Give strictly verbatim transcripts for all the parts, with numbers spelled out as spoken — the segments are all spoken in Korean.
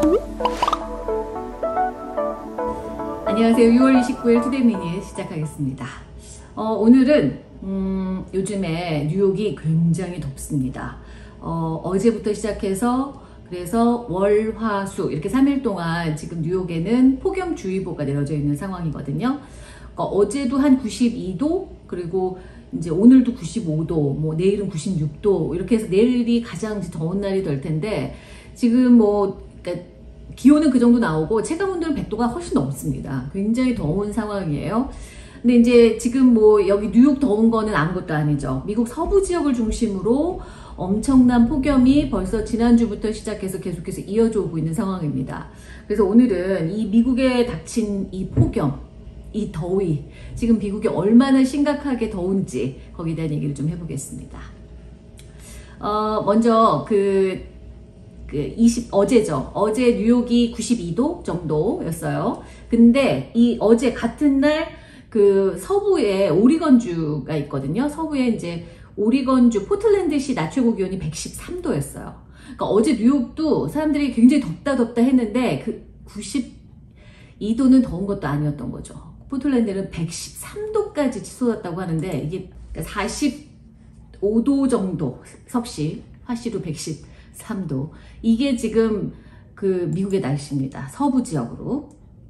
안녕하세요. 유월 이십구일 투데이 미닛 시작하겠습니다. 어, 오늘은 음, 요즘에 뉴욕이 굉장히 덥습니다. 어, 어제부터 시작해서 그래서 월, 화, 수 이렇게 삼 일 동안 지금 뉴욕에는 폭염주의보가 내려져 있는 상황이거든요. 어, 어제도 한 구십이 도, 그리고 이제 오늘도 구십오 도, 뭐 내일은 구십육 도 이렇게 해서 내일이 가장 더운 날이 될 텐데 지금 뭐 그러니까 기온은 그 정도 나오고 체감온도는 백 도가 훨씬 넘습니다. 굉장히 더운 상황이에요. 근데 이제 지금 뭐 여기 뉴욕 더운 거는 아무것도 아니죠. 미국 서부 지역을 중심으로 엄청난 폭염이 벌써 지난주부터 시작해서 계속해서 이어져 오고 있는 상황입니다. 그래서 오늘은 이 미국에 닥친 이 폭염, 이 더위, 지금 미국이 얼마나 심각하게 더운지 거기에 대한 얘기를 좀 해보겠습니다. 어, 먼저 그 그 이십 어제죠. 어제 뉴욕이 구십이 도 정도였어요. 근데 이 어제 같은 날 그 서부에 오리건주가 있거든요. 서부에 이제 오리건주 포틀랜드시 낮 최고 기온이 백십삼 도였어요. 그러니까 어제 뉴욕도 사람들이 굉장히 덥다 덥다 했는데 그 구십이 도는 더운 것도 아니었던 거죠. 포틀랜드는 백십삼 도까지 치솟았다고 하는데 이게 사십오 도 정도 섭씨, 화씨도 백십삼 도. 이게 지금 그 미국의 날씨입니다. 서부 지역으로.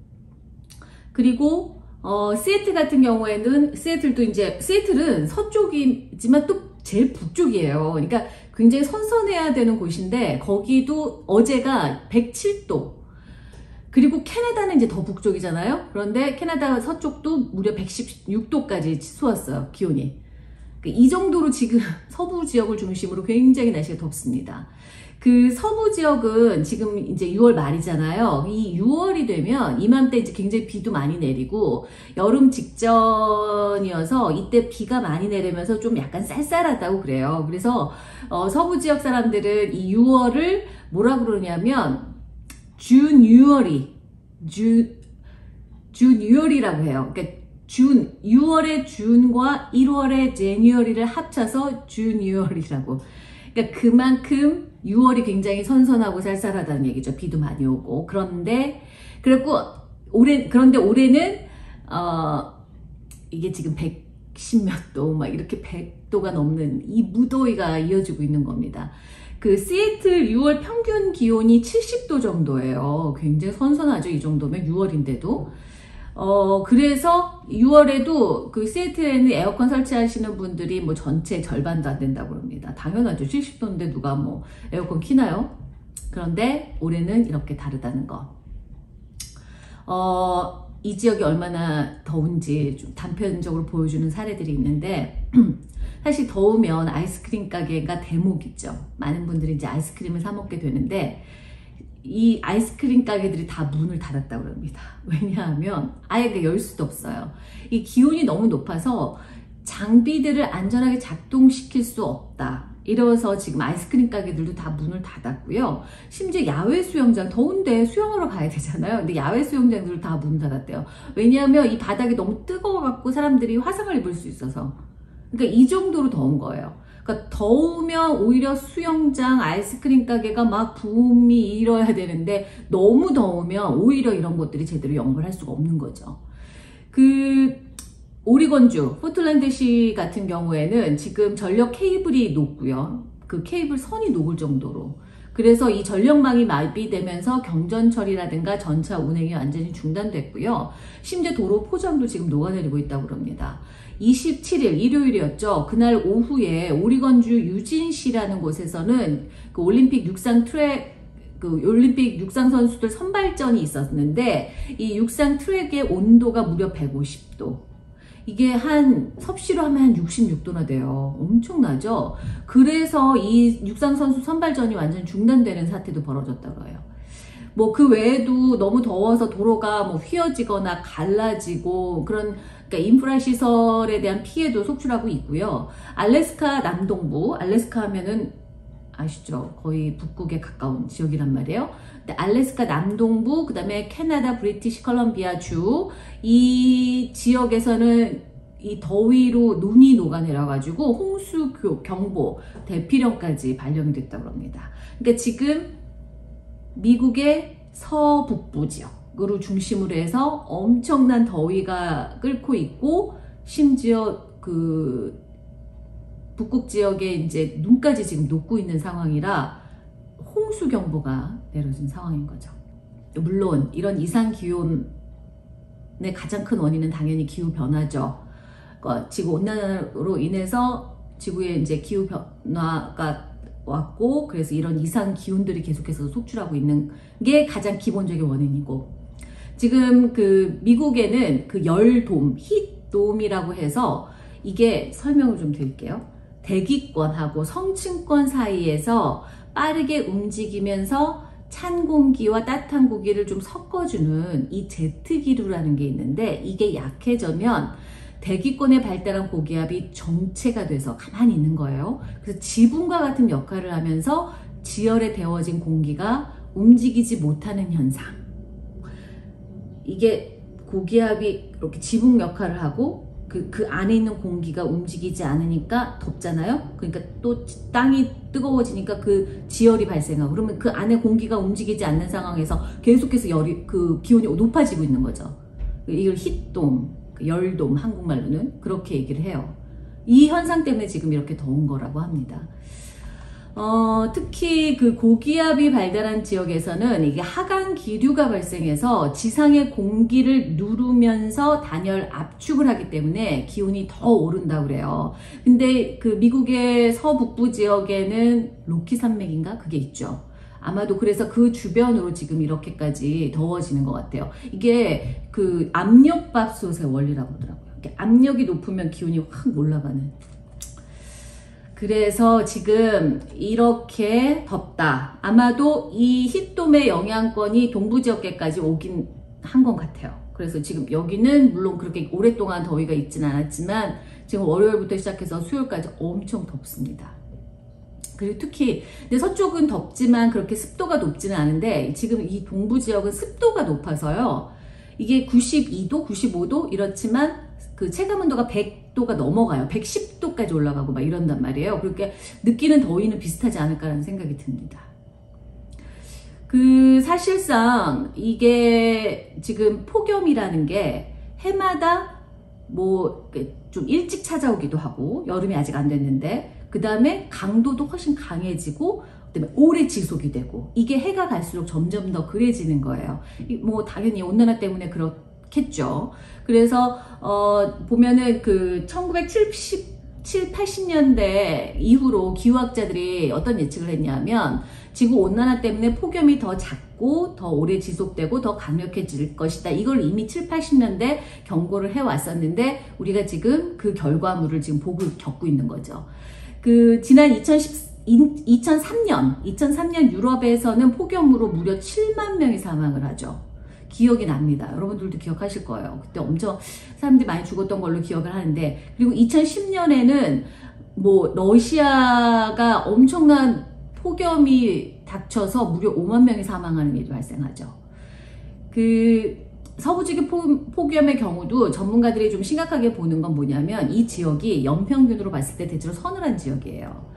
그리고 어, 시애틀 같은 경우에는 시애틀도 이제 시애틀은 서쪽이지만 또 제일 북쪽이에요. 그러니까 굉장히 선선해야 되는 곳인데 거기도 어제가 백칠 도. 그리고 캐나다는 이제 더 북쪽이잖아요. 그런데 캐나다 서쪽도 무려 백십육 도까지 치솟았어요. 기온이. 이 정도로 지금 서부 지역을 중심으로 굉장히 날씨가 덥습니다. 그 서부 지역은 지금 이제 유월 말이잖아요. 이 유월이 되면 이맘때 이제 굉장히 비도 많이 내리고 여름 직전이어서 이때 비가 많이 내리면서 좀 약간 쌀쌀하다고 그래요. 그래서 어, 서부 지역 사람들은 이 유월을 뭐라 그러냐면 주뉴얼이 주 주뉴얼이라고 해요. 그러니까 준, 유월의 준과 일월의 제뉴얼이를 합쳐서 주뉴얼이라고. 그러니까 그만큼 유월이 굉장히 선선하고 쌀쌀하다는 얘기죠. 비도 많이 오고. 그런데, 그리고 올해, 그런데 올해는, 어, 이게 지금 백십 몇 도, 막 이렇게 백 도가 넘는 이 무더위가 이어지고 있는 겁니다. 그 시애틀 유월 평균 기온이 칠십 도 정도예요. 굉장히 선선하죠. 이 정도면 유월인데도. 어, 그래서 유월에도 그 시애틀에는 에어컨 설치하시는 분들이 뭐 전체 절반도 안 된다고 합니다. 당연하죠. 칠십 도인데 누가 뭐 에어컨 키나요? 그런데 올해는 이렇게 다르다는 거. 어, 이 지역이 얼마나 더운지 좀 단편적으로 보여주는 사례들이 있는데, 사실 더우면 아이스크림 가게가 대목이죠. 많은 분들이 이제 아이스크림을 사 먹게 되는데, 이 아이스크림 가게들이 다 문을 닫았다고 합니다. 왜냐하면 아예 열 수도 없어요. 이 기온이 너무 높아서 장비들을 안전하게 작동시킬 수 없다. 이래서 지금 아이스크림 가게들도 다 문을 닫았고요. 심지어 야외 수영장, 더운데 수영하러 가야 되잖아요. 근데 야외 수영장들도 다 문 닫았대요. 왜냐하면 이 바닥이 너무 뜨거워갖고 사람들이 화상을 입을 수 있어서. 그러니까 이 정도로 더운 거예요. 그러니까 더우면 오히려 수영장, 아이스크림 가게가 막 붐이 일어야 되는데 너무 더우면 오히려 이런 것들이 제대로 영업을 할 수가 없는 거죠. 그 오리건주, 포틀랜드시 같은 경우에는 지금 전력 케이블이 녹고요. 그 케이블 선이 녹을 정도로. 그래서 이 전력망이 마비되면서 경전철이라든가 전차 운행이 완전히 중단됐고요. 심지어 도로 포장도 지금 녹아내리고 있다고 합니다. 이십칠일 일요일이었죠. 그날 오후에 오리건주 유진시라는 곳에서는 그 올림픽 육상 트랙 그 올림픽 육상 선수들 선발전이 있었는데 이 육상 트랙의 온도가 무려 백오십 도. 이게 한 섭씨로 하면 한 육십육 도나 돼요. 엄청나죠? 그래서 이 육상 선수 선발전이 완전 중단되는 사태도 벌어졌다고 해요. 뭐 그 외에도 너무 더워서 도로가 뭐 휘어지거나 갈라지고 그런 그러니까 인프라 시설에 대한 피해도 속출하고 있고요. 알래스카 남동부, 알래스카 하면은 아시죠? 거의 북극에 가까운 지역이란 말이에요. 근데 알래스카 남동부, 그 다음에 캐나다 브리티시 컬럼비아 주, 이 지역에서는 이 더위로 눈이 녹아내려가지고 홍수 경보, 대피령까지 발령이 됐다고 합니다. 그러니까 지금 미국의 서북부 지역으로 중심으로 해서 엄청난 더위가 끓고 있고, 심지어 그 북극 지역에 이제 눈까지 지금 녹고 있는 상황이라 홍수경보가 내려진 상황인 거죠. 물론 이런 이상 기온의 가장 큰 원인은 당연히 기후 변화죠. 그러니까 지구 온난화로 인해서 지구에 이제 기후 변화가 왔고, 그래서 이런 이상 기온들이 계속해서 속출하고 있는 게 가장 기본적인 원인이고, 지금 그 미국에는 그 열돔, 힛돔이라고 해서, 이게 설명을 좀 드릴게요. 대기권하고 성층권 사이에서 빠르게 움직이면서 찬 공기와 따뜻한 공기를 좀 섞어주는 이 제트기류라는 게 있는데, 이게 약해지면 대기권에 발달한 고기압이 정체가 돼서 가만히 있는 거예요. 그래서 지붕과 같은 역할을 하면서 지열에 데워진 공기가 움직이지 못하는 현상. 이게 고기압이 이렇게 지붕 역할을 하고 그, 그 안에 있는 공기가 움직이지 않으니까 덥잖아요. 그러니까 또 땅이 뜨거워지니까 그 지열이 발생하고, 그러면 그 안에 공기가 움직이지 않는 상황에서 계속해서 열이, 그 기온이 높아지고 있는 거죠. 이걸 힛돔, 열돔, 한국말로는 그렇게 얘기를 해요. 이 현상 때문에 지금 이렇게 더운 거라고 합니다. 어, 특히 그 고기압이 발달한 지역에서는 이게 하강 기류가 발생해서 지상의 공기를 누르면서 단열 압축을 하기 때문에 기온이 더 오른다고 그래요. 근데 그 미국의 서북부 지역에는 로키 산맥인가? 그게 있죠. 아마도 그래서 그 주변으로 지금 이렇게까지 더워지는 것 같아요. 이게 그 압력밥솥의 원리라고 그러더라고요. 압력이 높으면 기온이 확 올라가는. 그래서 지금 이렇게 덥다. 아마도 이 힛돔의 영향권이 동부지역계까지 오긴 한 것 같아요. 그래서 지금 여기는 물론 그렇게 오랫동안 더위가 있진 않았지만 지금 월요일부터 시작해서 수요일까지 엄청 덥습니다. 그리고 특히 근데 서쪽은 덥지만 그렇게 습도가 높지는 않은데, 지금 이 동부지역은 습도가 높아서요. 이게 구십이 도, 구십오 도 이렇지만 그 체감온도가 백 도가 넘어가요. 백십 도까지 올라가고 막 이런단 말이에요. 그렇게 느끼는 더위는 비슷하지 않을까라는 생각이 듭니다. 그 사실상 이게 지금 폭염이라는 게 해마다 뭐 좀 일찍 찾아오기도 하고, 여름이 아직 안 됐는데, 그 다음에 강도도 훨씬 강해지고, 그다음에 오래 지속이 되고, 이게 해가 갈수록 점점 더 그래지는 거예요. 뭐 당연히 온난화 때문에 그렇겠죠. 그래서 어 보면은 그 천구백칠십, 팔십 년대 이후로 기후학자들이 어떤 예측을 했냐면, 지구 온난화 때문에 폭염이 더 잦고 더 오래 지속되고 더 강력해질 것이다. 이걸 이미 칠, 팔십 년대 경고를 해왔었는데, 우리가 지금 그 결과물을 지금 보고 겪고 있는 거죠. 그 지난 이천삼 년, 이천삼 년 유럽에서는 폭염으로 무려 칠만 명이 사망을 하죠. 기억이 납니다. 여러분들도 기억하실 거예요. 그때 엄청 사람들이 많이 죽었던 걸로 기억을 하는데, 그리고 이천십 년에는 뭐 러시아가 엄청난 폭염이 닥쳐서 무려 오만 명이 사망하는 일이 발생하죠. 그 서부지구 폭염의 경우도 전문가들이 좀 심각하게 보는 건 뭐냐면, 이 지역이 연평균으로 봤을 때 대체로 서늘한 지역이에요.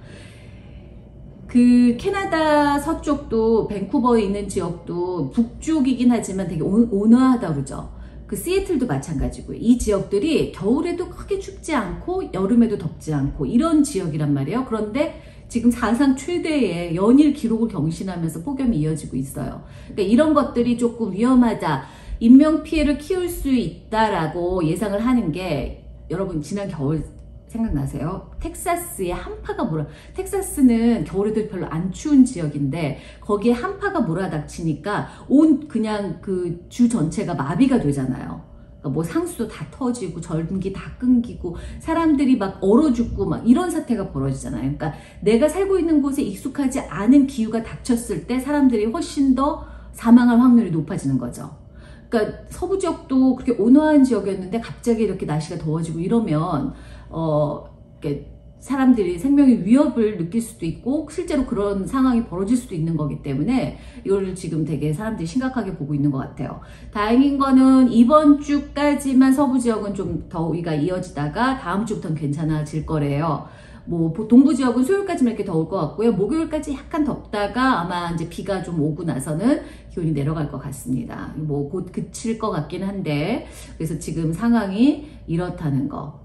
그 캐나다 서쪽도 밴쿠버에 있는 지역도 북쪽이긴 하지만 되게 온화하다 그러죠. 그 시애틀도 마찬가지고요. 이 지역들이 겨울에도 크게 춥지 않고 여름에도 덥지 않고 이런 지역이란 말이에요. 그런데 지금 사상 최대의 연일 기록을 경신하면서 폭염이 이어지고 있어요. 그러니까 이런 것들이 조금 위험하다, 인명피해를 키울 수 있다라고 예상을 하는 게, 여러분 지난 겨울 생각나세요? 텍사스의 한파가 몰아, 텍사스는 겨울에도 별로 안 추운 지역인데 거기에 한파가 몰아닥치니까 온 그냥 그 주 전체가 마비가 되잖아요. 그러니까 뭐 상수도 다 터지고 전기 다 끊기고 사람들이 막 얼어 죽고 막 이런 사태가 벌어지잖아요. 그러니까 내가 살고 있는 곳에 익숙하지 않은 기후가 닥쳤을 때 사람들이 훨씬 더 사망할 확률이 높아지는 거죠. 그러니까 서부 지역도 그렇게 온화한 지역이었는데 갑자기 이렇게 날씨가 더워지고 이러면 어, 사람들이 생명의 위협을 느낄 수도 있고 실제로 그런 상황이 벌어질 수도 있는 거기 때문에 이거를 지금 되게 사람들이 심각하게 보고 있는 것 같아요. 다행인 거는 이번 주까지만 서부 지역은 좀 더위가 이어지다가 다음 주부터는 괜찮아질 거래요. 뭐 동부 지역은 수요일까지만 이렇게 더울 것 같고요. 목요일까지 약간 덥다가 아마 이제 비가 좀 오고 나서는 기온이 내려갈 것 같습니다. 뭐 곧 그칠 것 같긴 한데, 그래서 지금 상황이 이렇다는 거.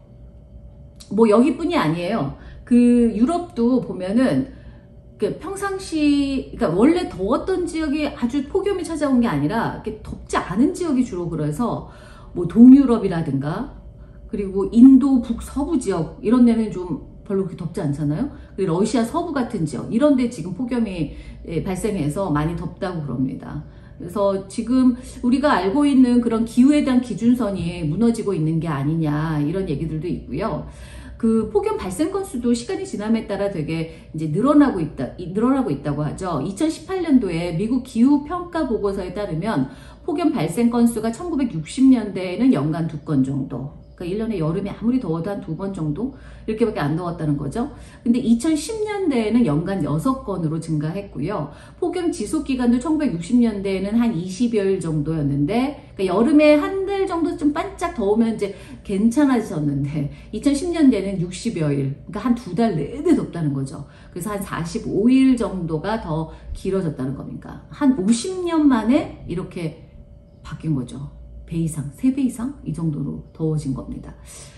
뭐 여기뿐이 아니에요. 그 유럽도 보면은 그 평상시, 그러니까 원래 더웠던 지역이 아주 폭염이 찾아온 게 아니라 이렇게 덥지 않은 지역이 주로, 그래서 뭐 동유럽이라든가 그리고 인도 북서부 지역 이런 데는 좀 별로 그렇게 덥지 않잖아요. 그리고 러시아 서부 같은 지역 이런 데 지금 폭염이 발생해서 많이 덥다고 그럽니다. 그래서 지금 우리가 알고 있는 그런 기후에 대한 기준선이 무너지고 있는 게 아니냐 이런 얘기들도 있고요. 그 폭염 발생 건수도 시간이 지남에 따라 되게 이제 늘어나고 있다, 늘어나고 있다고 하죠. 이천십팔 년도에 미국 기후 평가 보고서에 따르면 폭염 발생 건수가 천구백육십 년대에는 연간 두 건 정도. 그러니까 일 년에 여름에 아무리 더워도 한 두 번 정도? 이렇게밖에 안 더웠다는 거죠. 근데 이천십 년대에는 연간 여섯 건으로 증가했고요. 폭염 지속 기간도 천구백육십 년대에는 한 이십여일 정도였는데, 그러니까 여름에 한 달 정도 좀 반짝 더우면 이제 괜찮아졌는데, 이천십 년대는 육십여일, 그러니까 한 두 달 내내 덥다는 거죠. 그래서 한 사십오일 정도가 더 길어졌다는 겁니까? 한 오십 년 만에 이렇게 바뀐 거죠. 배 이상, 세 배 이상? 이 정도로 더워진 겁니다.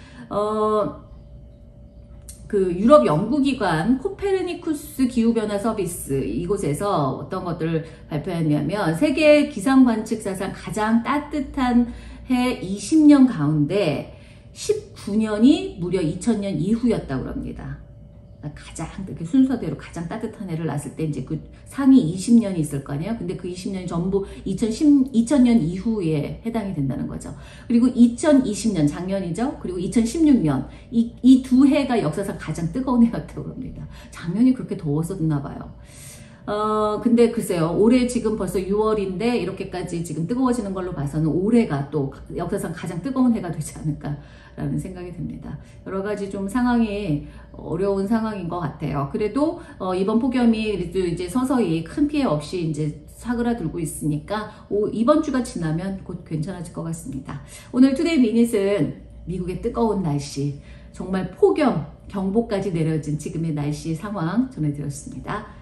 어, 그 유럽 연구기관 코페르니쿠스 기후변화 서비스 이곳에서 어떤 것들을 발표했냐면 세계 기상관측사상 가장 따뜻한 해 이십 년 가운데 십구 년이 무려 이천 년 이후였다고 합니다. 가장 이렇게 순서대로 가장 따뜻한 해를 났을 때 이제 그 상위 이십 년이 있을 거 아니에요. 근데 그 이십 년이 전부 이천 년 이후에 해당이 된다는 거죠. 그리고 이천이십 년 작년이죠. 그리고 이천십육 년 이 이 두 해가 역사상 가장 뜨거운 해였다고 합니다. 작년이 그렇게 더웠었나 봐요. 어 근데 글쎄요, 올해 지금 벌써 유월인데 이렇게까지 지금 뜨거워지는 걸로 봐서는 올해가 또 역사상 가장 뜨거운 해가 되지 않을까라는 생각이 듭니다. 여러 가지 좀 상황이 어려운 상황인 것 같아요. 그래도 어 이번 폭염이 이제 서서히 큰 피해 없이 이제 사그라들고 있으니까 오, 이번 주가 지나면 곧 괜찮아질 것 같습니다. 오늘 투데이 미닛은 미국의 뜨거운 날씨, 정말 폭염 경보까지 내려진 지금의 날씨 상황 전해드렸습니다.